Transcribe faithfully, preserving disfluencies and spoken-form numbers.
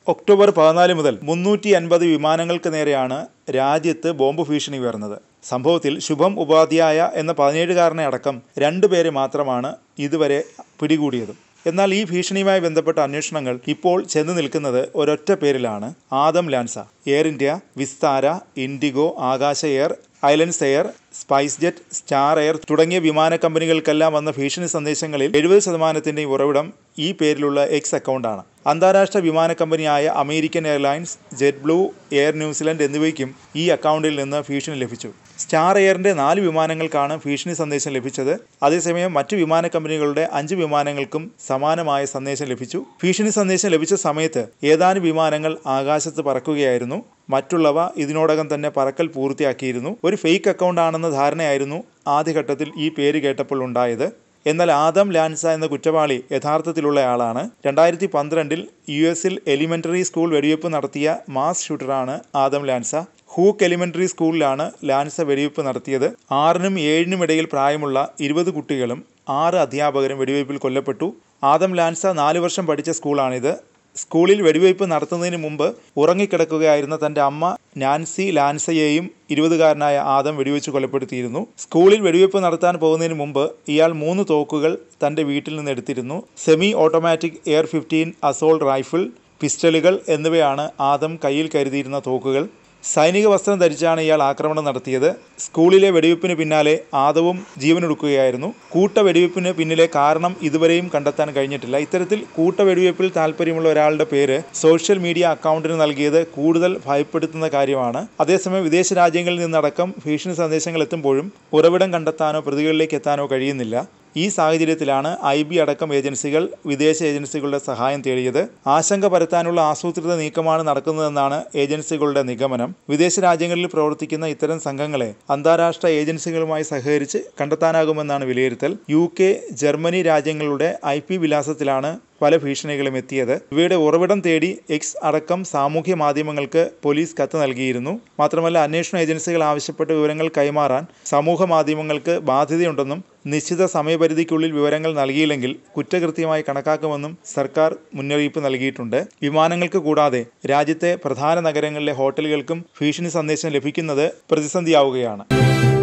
October പതിനാല് മുതൽ മുന്നൂറ്റി അൻപത് വിമാനങ്ങൾക്ക് നേരെയാണ് രാജ്യത്ത് ബോംബ് ഭീഷണി ഉയർന്നത്. സംഭവത്തിൽ ശുഭം ഉപാധ്യായ എന്ന പതിനേഴുകാരനെ അടക്കം രണ്ടുപേരെ മാത്രമാണ് ഇതുവരെ പിടികൂടിയതും. എന്നാൽ ഈ ഭീഷണിയുമായി ബന്ധപ്പെട്ട അന്വേഷണങ്ങൾ ഇപ്പോൾ ചെന്ന് നിൽക്കുന്നത് ഒരൊറ്റ പേരിലാണ്: Adam Lanza. Air India, Vistara, IndiGo, Akasa Air, Islands Air, SpiceJet, Star Air തുടങ്ങിയ വിമാന കമ്പനികൾക്കെല്ലാം വന്ന ഭീഷണി സന്ദേശങ്ങളിൽ എഴുപത് ശതമാനത്തിൻ്റെയും ഉറവിടം ഈ പേരിലുള്ള എക്സ് അക്കൗണ്ടാണ്. അന്താരാഷ്ട്ര വിമാന കമ്പനിയായ American Airlines, JetBlue, Air New Zealand എന്നിവയ്ക്കും ഈ അക്കൗണ്ടിൽ നിന്ന് ഭീഷണി ലഭിച്ചു. സ്റ്റാർ എയറിൻ്റെ നാല് വിമാനങ്ങൾക്കാണ് ഭീഷണി സന്ദേശം ലഭിച്ചത്. അതേസമയം മറ്റു വിമാന കമ്പനികളുടെ അഞ്ച് വിമാനങ്ങൾക്കും സമാനമായ സന്ദേശം ലഭിച്ചു. ഭീഷണി സന്ദേശം ലഭിച്ച സമയത്ത് ഏതാനും വിമാനങ്ങൾ ആകാശത്ത് പറക്കുകയായിരുന്നു. മറ്റുള്ളവ ഇതിനോടകം തന്നെ പറക്കൽ പൂർത്തിയാക്കിയിരുന്നു. ഒരു ഫേക്ക് അക്കൗണ്ട് ആണെന്ന ധാരണയായിരുന്നു ആദ്യഘട്ടത്തിൽ ഈ പേര് കേട്ടപ്പോൾ ഉണ്ടായത്. എന്നാൽ ആദം ലാൻസ എന്ന കുറ്റവാളി യഥാർത്ഥത്തിലുള്ളയാളാണ്. രണ്ടായിരത്തി പന്ത്രണ്ടിൽ യു എസിൽ എലിമെൻ്ററി സ്കൂൾ വെടിവെപ്പ് നടത്തിയ മാസ് ഷൂട്ടറാണ് ആദം ലാൻസ. ഹൂക്ക് എലിമെൻ്ററി സ്കൂളിലാണ് ലാൻസ വെടിവെപ്പ് നടത്തിയത്. ആറിനും ഏഴിനും ഇടയിൽ പ്രായമുള്ള ഇരുപത് കുട്ടികളും ആറ് അധ്യാപകരും വെടിവെപ്പിൽ കൊല്ലപ്പെട്ടു. ആദം ലാൻസ നാല് വർഷം പഠിച്ച സ്കൂളാണിത്. സ്കൂളിൽ വെടിവയ്പ് നടത്തുന്നതിന് മുമ്പ് ഉറങ്ങിക്കിടക്കുകയായിരുന്ന തൻ്റെ അമ്മ നാൻസി ലാൻസയെയും ഇരുപതുകാരനായ ആദം വെടിവെച്ച് കൊലപ്പെടുത്തിയിരുന്നു. സ്കൂളിൽ വെടിവയ്പ് നടത്താൻ പോകുന്നതിന് മുമ്പ് ഇയാൾ മൂന്ന് തോക്കുകൾ തൻ്റെ വീട്ടിൽ നിന്ന് എടുത്തിരുന്നു. Semi automatic A R fifteen assault rifle, പിസ്റ്റളുകൾ എന്നിവയാണ് ആദം കയ്യിൽ കരുതിയിരുന്ന തോക്കുകൾ. സൈനിക വസ്ത്രം ധരിച്ചാണ് ഇയാൾ ആക്രമണം നടത്തിയത്. സ്കൂളിലെ വെടിവെപ്പിന് പിന്നാലെ ആദവും ജീവനൊടുക്കുകയായിരുന്നു. കൂട്ട വെടിവെപ്പിന് പിന്നിലെ കാരണം ഇതുവരെയും കണ്ടെത്താൻ കഴിഞ്ഞിട്ടില്ല. ഇത്തരത്തിൽ കൂട്ട വെടിവെപ്പിൽ താല്പര്യമുള്ള ഒരാളുടെ പേര് സോഷ്യൽ മീഡിയ അക്കൗണ്ടിന് നൽകിയത് കൂടുതൽ ഭയപ്പെടുത്തുന്ന കാര്യമാണ്. അതേസമയം വിദേശ രാജ്യങ്ങളിൽ നിന്നടക്കം ഭീഷണി സന്ദേശങ്ങൾ എത്തുമ്പോഴും ഉറവിടം കണ്ടെത്താനോ പ്രതികളിലേക്ക് എത്താനോ കഴിയുന്നില്ല. ഈ സാഹചര്യത്തിലാണ് ഐ ബി അടക്കം ഏജൻസികൾ വിദേശ ഏജൻസികളുടെ സഹായം തേടിയത്. ആശങ്ക പരത്താനുള്ള ആസൂത്രിത നീക്കമാണ് നടക്കുന്നതെന്നാണ് ഏജൻസികളുടെ നിഗമനം. വിദേശ രാജ്യങ്ങളിൽ പ്രവർത്തിക്കുന്ന ഇത്തരം സംഘങ്ങളെ അന്താരാഷ്ട്ര ഏജൻസികളുമായി സഹകരിച്ച് കണ്ടെത്താനാകുമെന്നാണ് വിലയിരുത്തൽ. യു കെ, ജർമ്മനി രാജ്യങ്ങളുടെ ഐ പി വിലാസത്തിലാണ് പല ഭീഷണികളും എത്തിയത്. ഇവയുടെ ഉറവിടം തേടി എക്സ് അടക്കം സാമൂഹ്യ മാധ്യമങ്ങൾക്ക് പോലീസ് കത്ത് നൽകിയിരുന്നു. മാത്രമല്ല, അന്വേഷണ ഏജൻസികൾ ആവശ്യപ്പെട്ട വിവരങ്ങൾ കൈമാറാൻ സമൂഹ മാധ്യമങ്ങൾക്ക് ബാധ്യതയുണ്ടെന്നും നിശ്ചിത സമയപരിധിക്കുള്ളിൽ വിവരങ്ങൾ നൽകിയില്ലെങ്കിൽ കുറ്റകൃത്യമായി കണക്കാക്കുമെന്നും സർക്കാർ മുന്നറിയിപ്പ് നൽകിയിട്ടുണ്ട്. വിമാനങ്ങൾക്ക് കൂടാതെ രാജ്യത്തെ പ്രധാന നഗരങ്ങളിലെ ഹോട്ടലുകൾക്കും ഭീഷണി സന്ദേശം ലഭിക്കുന്നത് പ്രതിസന്ധിയാവുകയാണ്.